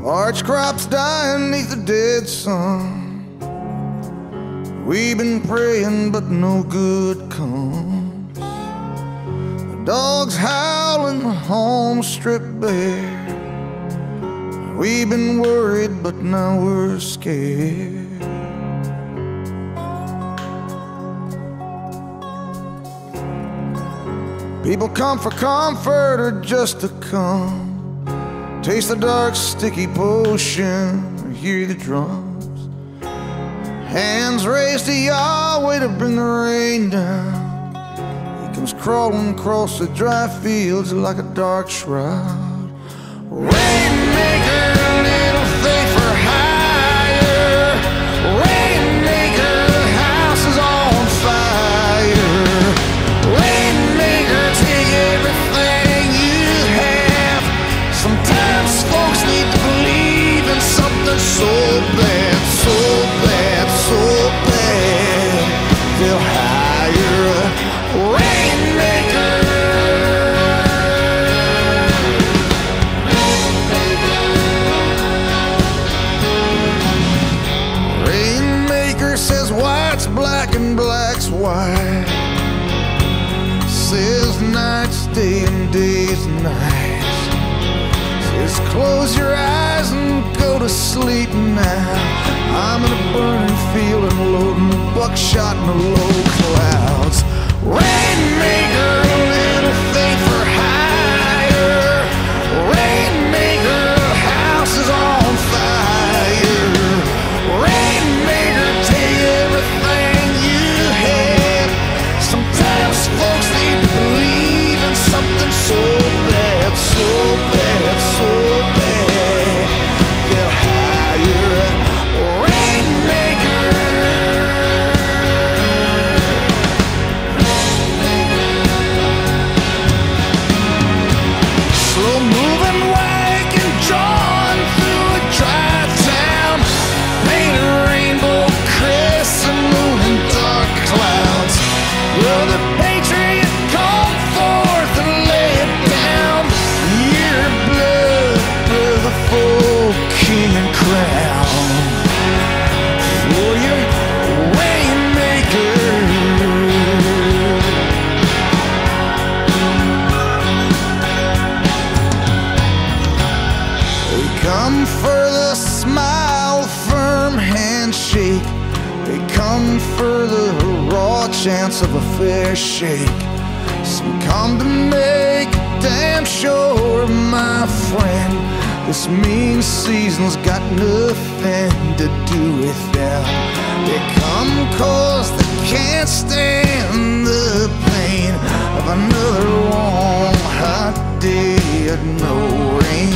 Arch crops dying neath the dead sun. We've been praying but no good comes. The dogs howling, the home stripped bare. We've been worried but now we're scared. People come for comfort or just to come. Taste the dark, sticky potion, or hear the drums. Hands raised to Yahweh to bring the rain down. He comes crawling across the dry fields like a dark shroud. Rainmaker, little faith for hire. Rainmaker, the house is on fire. Rainmaker, take everything you have. Sometimes folks need to believe in something so bad, so bad, so bad. They'll hire a rainmaker. Rainmaker says white's black and black's white. Says night's day and day's night. Says close your eyes and go to sleep now. I'm in a burning field and loading buckshot in the low clouds. Rainmaker, little faith for hire. Rainmaker, the house is on fire. Rainmaker, take everything you have. Sometimes folks need to believe in something so bad, so bad, so bad. They'll hire a rainmaker. Slow moving wagon drawn through a dry town. Paint a rainbow crescent moon and dark clouds. Will the patriot come forth and lay it down? Your blood, brother, for king and crown. For your rainmaker. They come for the smile, firm handshake. They come for the raw chance of a fair shake. Some come to make damn sure, my friend, this mean season's got nothing to do with them. They come cause they can't stand the pain of another long hot day and no rain.